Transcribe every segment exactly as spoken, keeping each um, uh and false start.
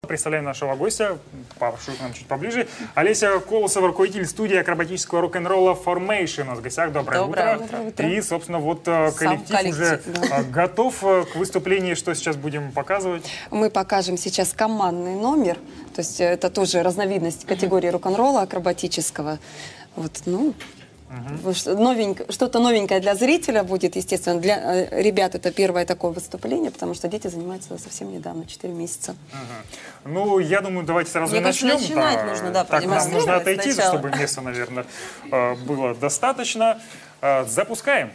Представляем нашего гостя, прошу к нам чуть поближе. Олеся Колосова, руководитель студии акробатического рок-н-ролла Formation. У нас в гостях. Доброе, Доброе утро. утро. И, собственно, вот коллектив, коллектив уже да. готов к выступлению. Что сейчас будем показывать? Мы покажем сейчас командный номер. То есть это тоже разновидность категории рок-н-ролла акробатического. Вот, ну... Угу. Новенько, что-то новенькое для зрителя будет, естественно. Для э, ребят это первое такое выступление, потому что дети занимаются совсем недавно, четыре месяца. Угу. Ну, я думаю, давайте сразу Мне начнем. Кажется, начинать да, нужно, да, так, нам нужно отойти, сначала. Чтобы места, наверное, было достаточно. Запускаем.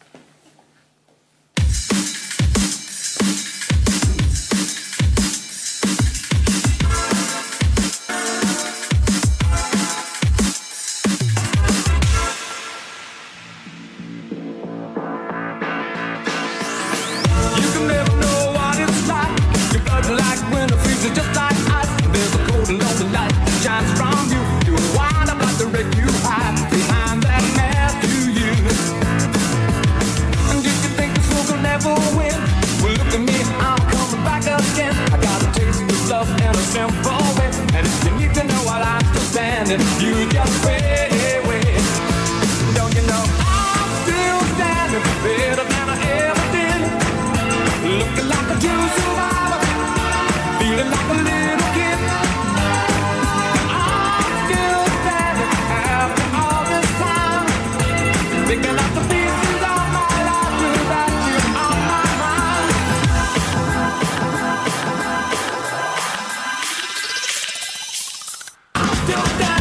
You just wait, wait. Don't you know I'm still standing better than I ever did? Looking like a true survivor, feeling like a little kid. I'm still standing after all this time, picking up the pieces of my life without you on my mind. I'm still standing.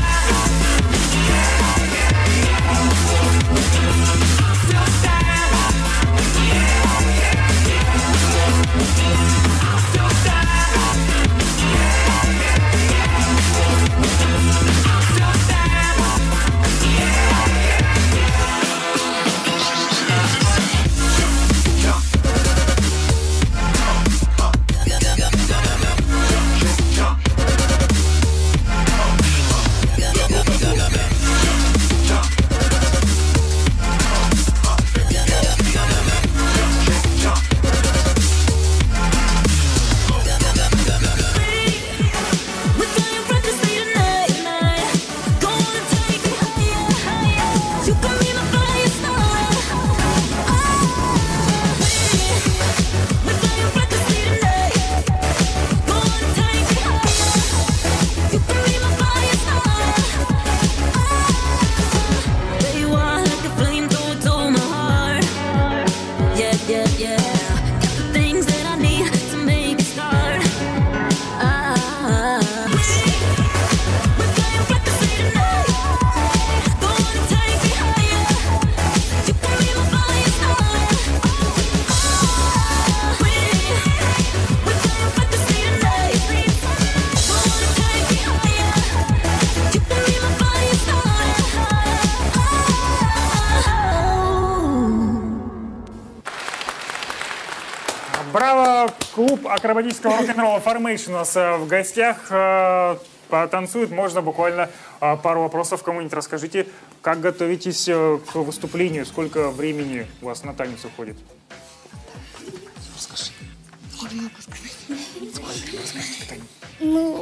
Браво! Клуб акробатического рок-н-ролла Formation у нас в гостях. Потанцует, можно буквально пару вопросов. Кому-нибудь расскажите, как готовитесь к выступлению? Сколько времени у вас на танец уходит? Расскажи. Я не могу сказать. Сколько? Расскажите кто-нибудь. Ну...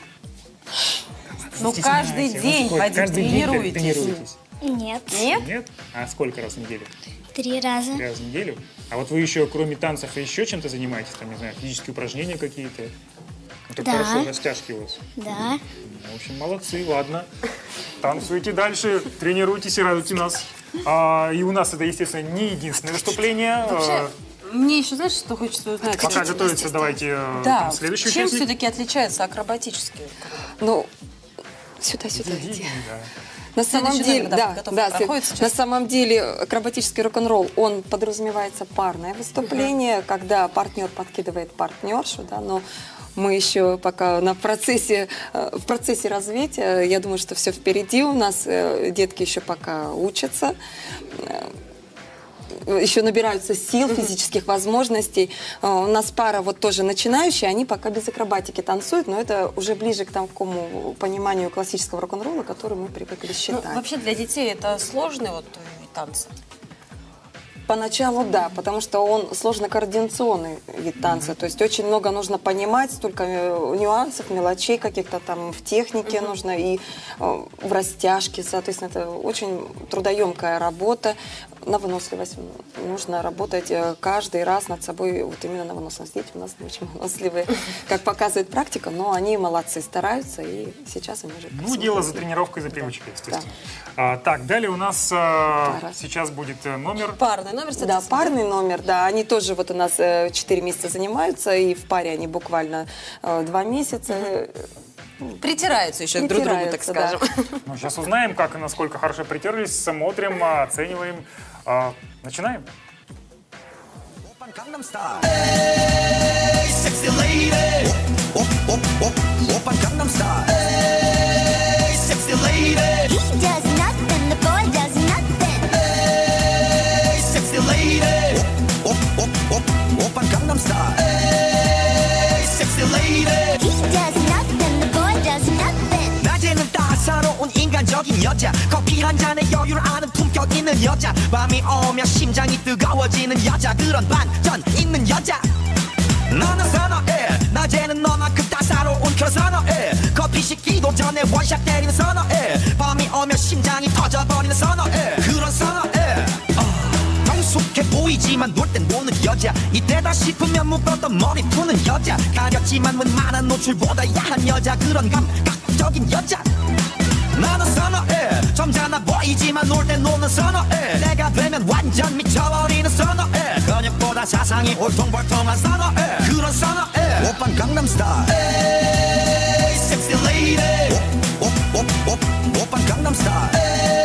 Ну, каждый день ходите, тренируетесь. Нет. Нет? Нет? А сколько раз в неделю? Три раза. Три раза в неделю? А вот вы еще, кроме танцев, еще чем-то занимаетесь? Там, не знаю, физические упражнения какие-то? Это да. Хорошо, растяжки у вас. Да. В общем, молодцы, ладно. Танцуйте дальше, тренируйтесь и радуйте нас. А, и у нас это, естественно, не единственное выступление. Вообще, мне еще, знаешь, что хочется узнать? Пока Хотите готовится, давайте да. там, следующий Чем участник. все-таки отличается акробатический? Ну, сюда-сюда иди. Да. На самом деле, да, да, на самом деле акробатический рок-н-ролл, он подразумевается парное выступление, uh-huh. когда партнер подкидывает партнершу, да, но мы еще пока на процессе, в процессе развития, я думаю, что все впереди у нас, детки еще пока учатся. еще набираются сил, физических возможностей. У нас пара вот тоже начинающая, они пока без акробатики танцуют, но это уже ближе к такому пониманию классического рок-н-ролла, который мы привыкли считать. Ну, вообще для детей это сложный вот вид танца? Поначалу да, потому что он сложно-координационный вид танца, то есть очень много нужно понимать, столько нюансов, мелочей каких-то там в технике uh-huh. нужно и э, в растяжке, соответственно, это очень трудоемкая работа. На выносливость нужно работать каждый раз над собой, вот именно на выносливость. Дети у нас не очень выносливые, как показывает практика, но они молодцы, стараются, и сейчас они уже... Ну, дело за тренировкой, за привычкой, естественно. Да. А, так, далее у нас а, сейчас будет номер... Парный номер, да, парный номер, да. Они тоже вот у нас четыре месяца занимаются, и в паре они буквально два месяца. Притираются еще друг к другу, так скажем. Да. Ну, сейчас узнаем, как и насколько хорошо притерлись, смотрим, оцениваем. А, начинаем. 사로운 인간적인 여자 커피 한 잔에 여유를 아는 품격 있는 여자 밤이 오면 심장이 뜨거워지는 여자 그런 반전 있는 여자 너는 선어해 낮에는 너만큼 따사로운 그런 선어해 커피 식기도 전에 원샷 때리는 선어해 밤이 오면 심장이 터져버리는 선어해 그런 선어해 어. 성숙해 보이지만 놀 땐 노는 여자 이때다 싶으면 묶었던 머리 푸는 여자 가렸지만 웬만한 노출보다 야한 여자 그런 감각적인 여자 나는 선어해 점잖아 보이지만 놀 땐 노는 선어해 내가 되면 완전 미쳐버리는 선어해 근육보다 사상이 울퉁불퉁한 선어해 그런 선어해 오빤 강남스타일 에이 섹시 레이디 오빤 강남스타일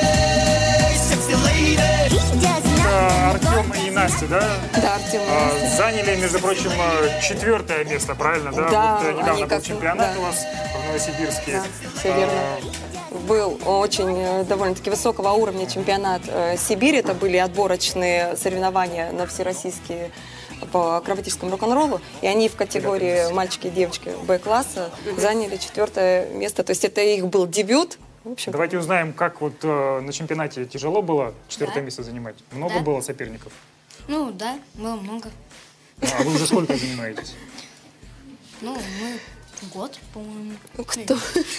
에이 섹시 레이디 Артем и Настя, да? Да, Артем и Настя. Заняли, между прочим, четвертое место, правильно? Да, да вот недавно был как, чемпионат да. у вас в Новосибирске. Да, все верно. Был очень довольно-таки высокого уровня чемпионат Сибири. Это были отборочные соревнования на всероссийские по акробатическому рок-н-роллу. И они в категории мальчики и девочки Б-класса заняли четвертое место. То есть это их был дебют. В общем, давайте узнаем, как вот э, на чемпионате тяжело было четвертое да. место занимать? Много да. было соперников? Ну да, было много. А вы уже сколько занимаетесь? Ну, мы год, по-моему. Кто?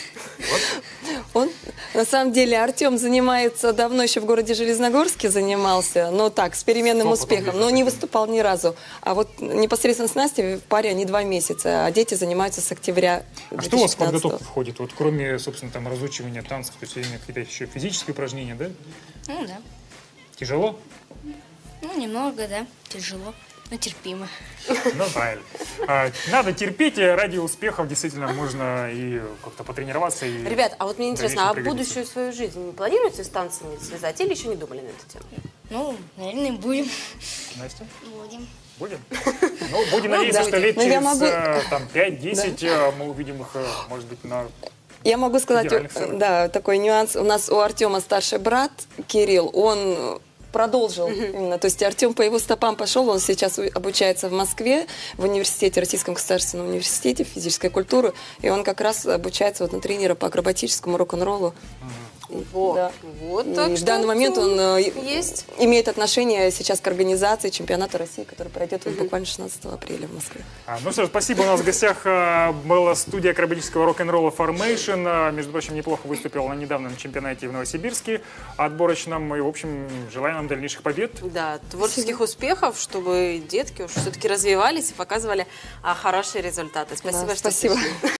Он, на самом деле, Артем занимается давно, еще в городе Железногорске занимался, но так, с переменным успехом, но не выступал ни разу. А вот непосредственно с Настей в паре они два месяца, а дети занимаются с октября А что у вас в подготовку входит? Вот кроме, собственно, там разучивания танцев, то есть именно какие-то еще физические упражнения, да? Ну да. Тяжело? Ну, немного, да, тяжело. Ну, терпимо. Ну, правильно. А, надо терпеть, и ради успехов действительно можно и как-то потренироваться. И ребят, а вот мне интересно, а пригодится. будущую свою жизнь планируете с танцами связать или еще не думали на эту тему? Ну, наверное, будем. Настя? Будем. Будем? Ну, будем надеяться, что лет Ну, я через могу- э, там, пять-десять э, мы увидим их, э, может быть, на... Я могу сказать, Федеральных соревнований. да, такой нюанс. У нас у Артема старший брат Кирилл, он продолжил именно. То есть Артем по его стопам пошел, он сейчас у- обучается в Москве, в университете, Российском государственном университете физической культуры, и он как раз обучается вот на тренера по акробатическому рок-н-роллу. Вот, Да. вот И так в что данный момент он э, есть. имеет отношение сейчас к организации чемпионата России, который пройдет вот буквально шестнадцатого апреля в Москве. А, ну что ж, спасибо. У нас в гостях э, была студия акробатического рок-н-ролла Formation. Э, между прочим, неплохо выступил на недавнем чемпионате в Новосибирске отборочном. И, в общем, желаем вам дальнейших побед. Да, творческих успехов, чтобы детки уж все-таки развивались и показывали а, хорошие результаты. Спасибо, Да, что спасибо. пришли.